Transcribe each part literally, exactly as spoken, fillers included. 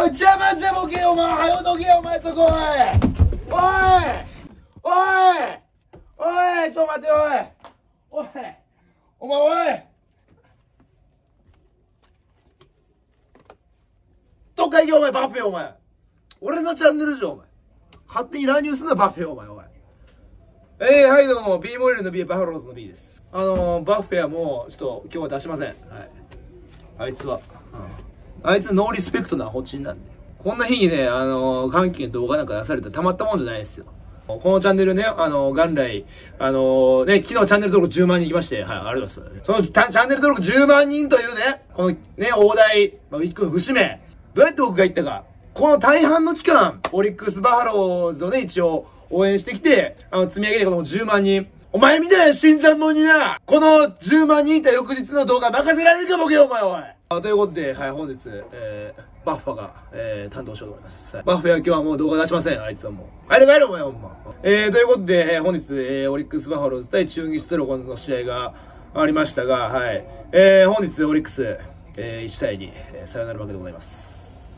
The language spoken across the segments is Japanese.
おい、邪魔じゃボケよ、お前。はよどけよ、お前、そこ、おい。おい。おい。おい、ちょ、待てよ、おい。おい。お前、おい。どっか行け、お前、バッフェ、お前。俺のチャンネルじゃ、お前。勝手に乱入すんな、バッフェ、お前、おい。えー、はい、どうも、B モデルの B、バファローズの B です。あのー、バッフェはもう、ちょっと、今日は出しません。はい。あいつは。うん、あいつ、ノーリスペクトなホチンなんで。こんな日にね、あのー、歓喜の動画なんか出されたらたまったもんじゃないですよ。このチャンネルね、あのー、元来、あのー、ね、昨日チャンネル登録じゅうまんにん行きまして、はい、ありがとうございます。そのチャンネル登録じゅうまんにんというね、このね、大台、まあ、一個の節目、どうやって僕が言ったか。この大半の期間、オリックス・バファローズをね、一応、応援してきて、あの、積み上げてこのじゅうまんにん。お前みたいな新参者にな、このじゅうまんにんいた翌日の動画任せられるかボケよ、お前、おい。あということで、はい、本日、えー、バッファが、えー、担当しようと思います。はい、バッファは今日はもう動画出しません、あいつはもう。帰れ帰れ、お前、ほんま。えー、ということで、えー、本日、えー、オリックス・バファローズ対中日ドラゴンズの試合がありましたが、はい。えー、本日、オリックス、えー、いちたいに、えー、サヨナラ負けでございます。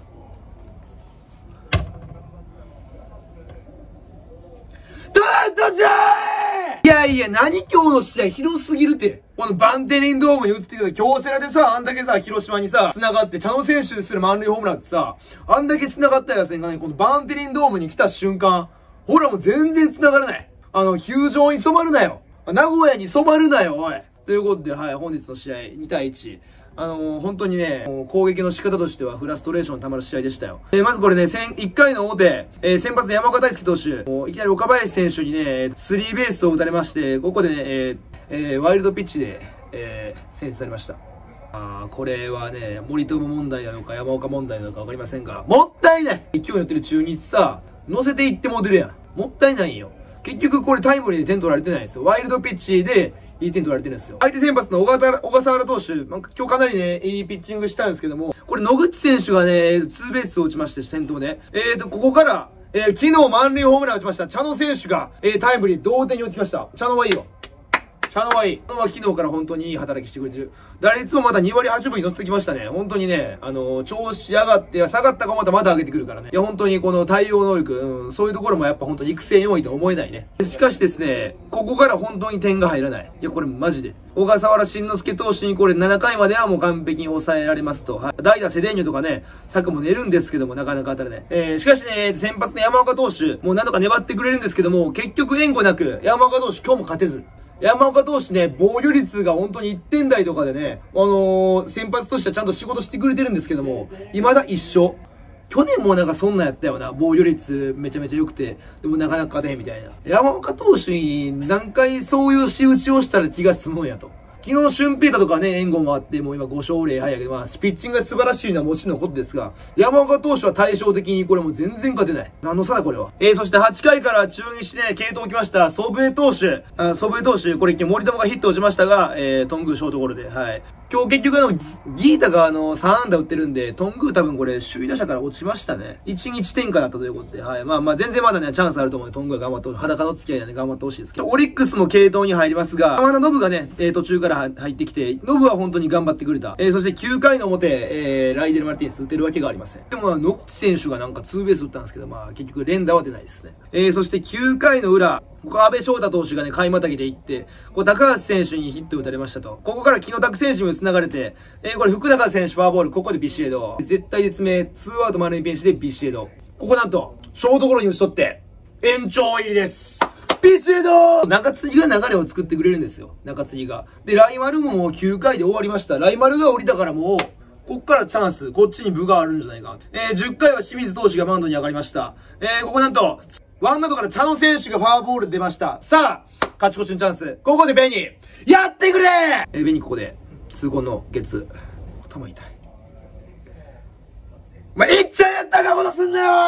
どじゃーいやいや、何今日の試合広すぎるって。このバンテリンドームに打ってきた京セラでさ、あんだけさ、広島にさ、繋がって、茶野選手にする満塁ホームランってさ、あんだけ繋がったやつがね、このバンテリンドームに来た瞬間、ほらもう全然繋がらない。あの、球場に染まるなよ。名古屋に染まるなよ、おい。ということで、はい、本日の試合にたいいち。あのー、本当にね、攻撃の仕方としてはフラストレーション溜まる試合でしたよ。えー、まずこれね、いっかいの表、えー、先発の山岡大輔投手、もういきなり岡林選手にね、スリーベースを打たれまして、ここでね、えーえー、ワイルドピッチで、えー、選出されました。あー、これはね、森友問題なのか山岡問題なのかわかりませんが、もったいない勢いに乗ってる中日さ、乗せていっても出るやん。もったいないんよ。結局これタイムリーで点取られてないんですよ。ワイルドピッチで、いい点取られてるんですよ。相手先発の小笠小笠原投手、まあ、今日かなりね、いいピッチングしたんですけども、これ野口選手がね、ツーベースを打ちまして、先頭ね。えーと、ここから、えー、昨日満塁ホームラン打ちました、茶野選手が、えー、タイムリー同点に打ちました。茶野はいいよ。茶野はいい。茶野は昨日から本当にいい働きしてくれてる。打率もまたにわりはちぶに乗せてきましたね。本当にね、あのー、調子上がって、下がったかまたまた上げてくるからね。いや、本当にこの対応能力、うん、そういうところもやっぱ本当に育成において思えないね。しかしですね、ここから本当に点が入らない。いや、これマジで。小笠原慎之介投手にこれななかいまではもう完璧に抑えられますと。はい。代打セデーニョとかね、策も出るんですけども、なかなか当たらない。えー、しかしね、先発の山岡投手、もうなんとか粘ってくれるんですけども、結局援護なく、山岡投手今日も勝てず。山岡投手ね、防御率が本当にいってんだいとかでね、あのー、先発としてはちゃんと仕事してくれてるんですけども、未だ一緒。去年もなんかそんなんやったよな。防御率めちゃめちゃ良くて、でもなかなか勝てへんみたいな。山岡投手に何回そういう仕打ちをしたら気が済むんやと。昨日、俊平太とかね、援護もあって、もう今ごしょうぜろはいやけど、まあ、ピッチングが素晴らしいのはもちろんのことですが、山岡投手は対照的にこれもう全然勝てない。何の差だこれは。えー、そしてはちかいから中日で、ね、継投来ました、祖父江投手。あ、祖父江投手、これ今日森友がヒット打ちましたが、えー、トングーショートゴロで、はい。今日結局あの、ギータがあの、さんあんだ打ってるんで、トングー多分これ、首位打者から落ちましたね。いちにち転下だったということで、はい。まあまあ、全然まだね、チャンスあると思うので、トングーが頑張って、裸の付き合いなんで頑張ってほしいですけど、オリックスも継投に入りますが、山田信がね、えー、途中から入ってきて、ノブは本当に頑張ってくれた。えー、そしてきゅうかいの表、えー、ライデル・マルティネス打てるわけがありません。でも、野口選手がなんかツーベース打ったんですけど、まあ、結局連打は出ないですね。えー、そしてきゅうかいの裏、ここ安倍翔太投手がね、買いまたぎで行って、こう高橋選手にヒット打たれましたと。ここから木野拓選手にも繋がれて、えー、これ福永選手フォアボール、ここでビシエド。絶対絶命、ツーアウト満塁ピンチでビシエド。ここなんと、ショートゴロに打ち取って、延長入りです。ビシエド中継ぎが流れを作ってくれるんですよ。中継ぎが。で、ライマルももうきゅうかいで終わりました。ライマルが降りたからもう、こっからチャンス、こっちに部があるんじゃないか。えー、じゅっかいは清水投手がマウンドに上がりました。えー、ここなんと、ワンアウトから茶野選手がフォアボール出ました。さあ、勝ち越しのチャンス。ここでベニー、やってくれえー、ベニーここで、痛恨のゲッツ。頭痛い。お前、いっちゃんやったかことすんなよおい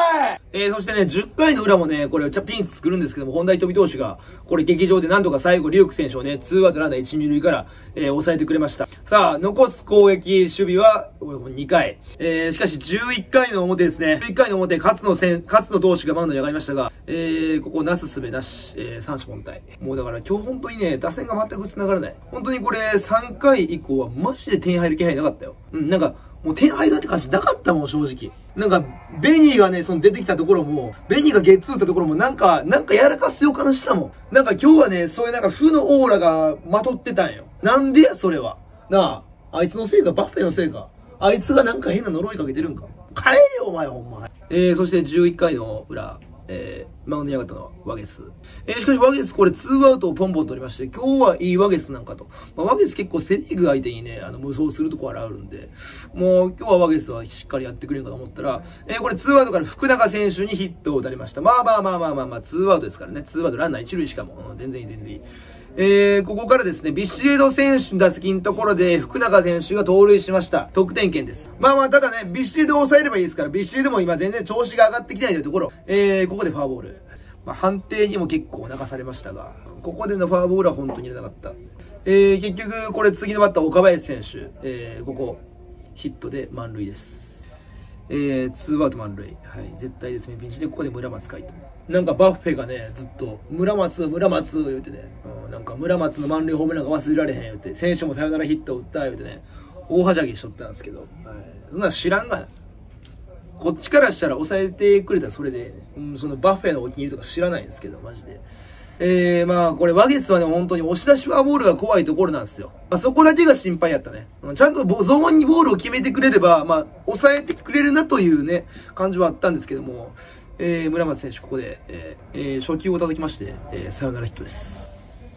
えー、そしてね、じゅっかいの裏もね、これ、ピンチ作るんですけども、本田瞳投手が、これ劇場でなんとか最後、リュウク選手をね、ツーアウトランナーいち、に塁から、えー、抑えてくれました。さあ、残す攻撃、守備は、にかい。えー、しかし、じゅういっかいの表ですね。じゅういっかいの表、勝野戦、勝野投手がマウンドに上がりましたが、えー、ここ、なすすべなし、えー、三者凡退。もうだから、今日本当にね、打線が全く繋がらない。本当にこれ、さんかい以降は、マジで点入る気配なかったよ。うん、なんか、もう点入るって感じなかったもん、正直。なんか、ベニーがね、その出てきたところも、ベニーがゲッツー打ったところも、なんか、なんかやらかす予感したもん。なんか今日はね、そういうなんか負のオーラがまとってたんよ。なんでや、それは。なあ、あいつのせいか、バッフェのせいか。あいつがなんか変な呪いかけてるんか。帰れよ、お前、ほんま。えー、そしてじゅういっかいの裏。えー、マウンドに上がったのはワゲス。えー、しかしワゲスこれツーアウトをポンポン取りまして、今日はいいワゲスなんかと。まあ、ワゲス結構セリーグ相手にね、あの、無双するところあるんで、もう今日はワゲスはしっかりやってくれるかと思ったら、えー、これツーアウトから福永選手にヒットを打たれました。まあまあまあまあまあまあ、ツーアウトですからね。ツーアウトランナーいち塁しかも。うん、全然いい、全然いい。えー、ここからですね、ビシエド選手の打席のところで、福永選手が盗塁しました。得点圏です。まあまあ、ただね、ビシエドを抑えればいいですから、ビシエドも今全然調子が上がってきてないというところ、えー、ここでフォアボール。まあ、判定にも結構流されましたが、ここでのフォアボールは本当に入れなかった。えー、結局、これ次のバッター、岡林選手、えー、ここ、ヒットで満塁です。えー、ツーアウト満塁。はい。絶対ですね、ピンチで、ここで村松海と。なんかバッフェがね、ずっと、村松、村松言うてね、うん、なんか村松の満塁ホームランが忘れられへん言うて、選手もサヨナラヒットを打った言うてね、大はしゃぎしとったんですけど、はい。そんな知らんがな。こっちからしたら抑えてくれたらそれで、うん、そのバッフェのお気に入りとか知らないんですけど、マジで。えー、まあ、これ、ワゲスはね、本当に押し出しフォアボールが怖いところなんですよ。まあ、そこだけが心配やったね。ちゃんとゾーンにボールを決めてくれれば、まあ、抑えてくれるなというね、感じはあったんですけども、えー、村松選手、ここで、えーえー、初球を叩きまして、えー、サヨナラヒットです。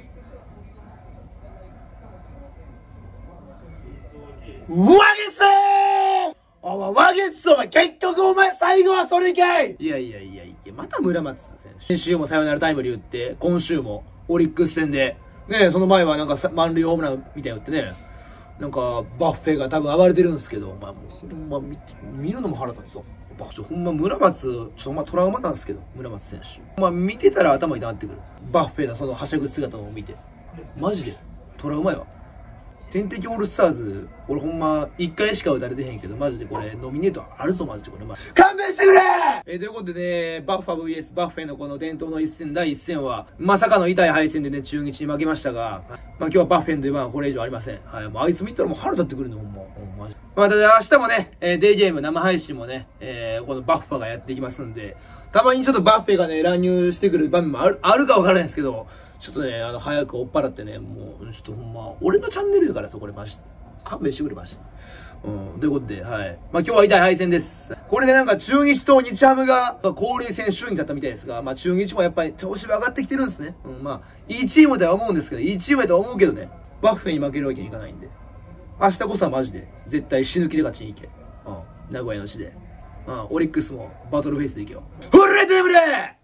ワゲスーお前、ワゲスお前、結局お前最後はそれかいいやいやいやいや、また村松選手。先週もサヨナラタイムリー打って、今週もオリックス戦で、ね、その前はなんか満塁ホームランみたいな打ってね、なんかバッフェが多分暴れてるんですけど、まあ、ほんま見て、見るのも腹立つぞ。ほんま村松、ちょっとほんまトラウマなんですけど、村松選手。まあ見てたら頭痛なってくる。バッフェのそのはしゃぐ姿を見て。マジで、トラウマやわ。天敵オールスターズ、俺ほんま、一回しか打たれてへんけど、マジでこれ、ノミネートあるぞ、マジでこれ。勘弁してくれえー、ということでね、バッファ ブイエス バッフェのこの伝統の一戦、第一戦は、まさかの痛い敗戦でね、中日に負けましたが、まあ今日はバッフェの出番はこれ以上ありません。はい、もうあいつ見たらもう腹立ってくるね、ほんま。ほんまマジ。まあ、ただ明日もね、えー、デイゲーム生配信もね、えー、このバッファがやっていきますんで、たまにちょっとバッフェがね、乱入してくる場面もある、あるかわからないんですけど、ちょっとね、あの、早く追っ払ってね、もう、ちょっとほんま、俺のチャンネルやからさ、これマジで。勘弁してくれました。うん。ということで、はい。まあ今日は痛い敗戦です。これでなんか中日と日ハムが交流戦首位に立ったみたいですが、まあ中日もやっぱり調子が上がってきてるんですね。うん。まあ、いいチームとは思うんですけど、いいチームとは思うけどね、バッフェに負けるわけにいかないんで。明日こそはマジで、絶対死ぬ気で勝ちに行け。うん。名古屋の地で。うん。オリックスもバトルフェイスで行けよ。フレデブレ